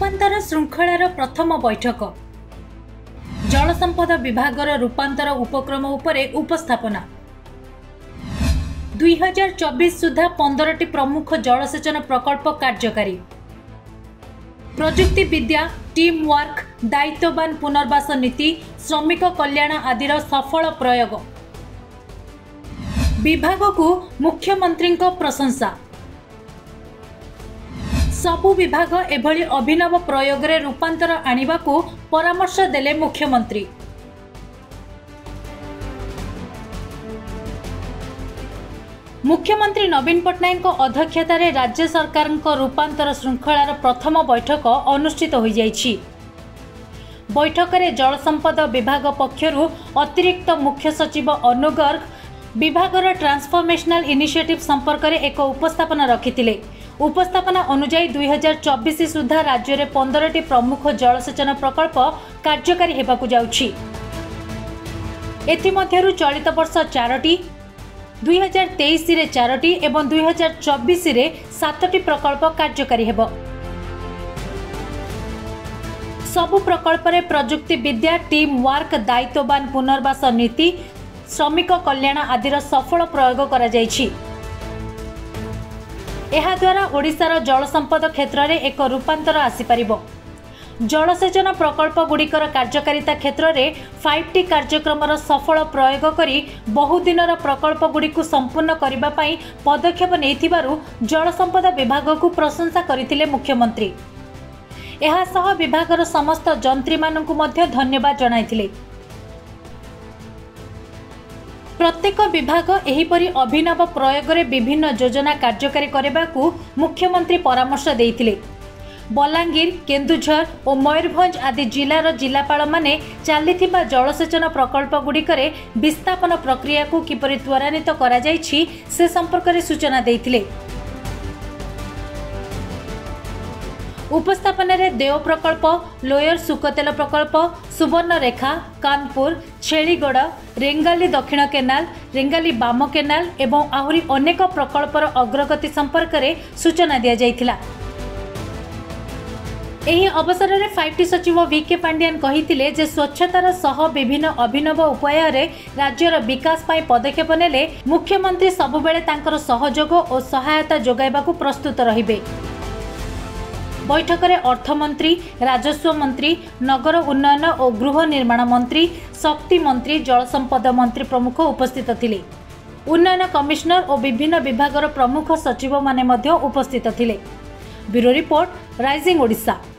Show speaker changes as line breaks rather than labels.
रूपांतर श्रृंखलार प्रथम बैठक जल संपद विभागर रूपांतर उपक्रम उपरे उपस्थापना 2024 सुधा 15टी प्रमुख जलसेचन प्रकल्प कार्यकारी प्रजुक्ति विद्या टीम वर्क दायित्ववान पुनर्वास नीति श्रमिक कल्याण आदिर सफल प्रयोग विभाग को मुख्यमंत्री प्रशंसा सबु विभाग एभली अभिनव प्रयोग रे रूपांतर आनिबा को परामर्श देले मुख्यमंत्री। मुख्यमंत्री नवीन पट्टनायक अध्यक्षतार राज्य सरकार रूपांतर श्रृंखलार प्रथम बैठक अनुष्ठित हो जाइछि। बैठक में जल संपद विभाग पक्षरु अतिरिक्त मुख्य सचिव अनु गर्ग विभागर ट्रांसफॉर्मेशनल इनिशिएटिव संपर्क में एक उपस्थापना रखिथिले। उपस्थापना अनुसार 2024 सुधा राज्य में 15टी प्रमुख जलसेचन प्रकल्प कार्यकारी हेबाकु जाउछि। एथिमध्यरु चलित वर्ष 4टी 2023 रे 4टी एवं 2024 रे 7टी प्रकल्प कार्यकारी हेबो। सबु प्रकल्प रे प्रजुक्ति विद्या टीम वर्क दायित्ववान पुनर्वास नीति श्रमिक कल्याण आदिर सफल प्रयोग करा जाइछि। एहा द्वारा ओडिशार जल संपद क्षेत्र में एक रूपांतर आसीपारिबो। जलसेचन प्रकल्प गुड़िकर कार्यकारिता क्षेत्र में 5टी कार्यक्रम सफल प्रयोग करी बहुदिनर प्रकल्प गुड़िक संपूर्ण करने पाई पदक्षेप नेइथिबारु जल संपद विभाग को प्रशंसा करथिले मुख्यमंत्री। एहा सह विभागर समस्त जंत्री मानकु मध्य धन्यवाद जणाइथिले। प्रत्येक विभाग एहीपरि अभिनव प्रयोग रे विभिन्न योजना कार्यकारी करबाकू मुख्यमंत्री परामर्श देइथिले। बलांगीर केन्दुझर और मयूरभंज आदि जिलार जिलापाल माने चलिथिबा जलसेचन प्रकल्प गुड़िकरे विस्थापन प्रक्रिया को किपरि त्वरान्वित करा जाइछि से संपर्क में सूचना देइथिले। उपस्थापन रे देव प्रकल्प लोयर सुकतेल प्रकल्प सुवर्णरेखा कानपुर छेलीगढ़ रेंगाली दक्षिण केनाल रेंगाली बाम केनाल एवं आहुरी अनेक प्रकल्पर अग्रगति संपर्क में सूचना दिया जाइथिला। एही अवसर में 5टी सचिव वीके पांडियान कहिथिले जे स्वच्छतार सह विभिन्न अभिनव उपाय रे राज्यर विकास पाई पदक्षेप नेले मुख्यमंत्री सबुबेले तांकर सहयोग और सहायता जोगाइबाकू प्रस्तुत रहिबे। बैठक में अर्थमंत्री राजस्व मंत्री नगर उन्नयन और गृह निर्माण मंत्री शक्ति मंत्री जल संपद मंत्री प्रमुख उपस्थित थिले। उन्नयन कमिश्नर और विभिन्न विभागर प्रमुख सचिव माने मध्य उपस्थित थिले। Bureau report rising Odisha.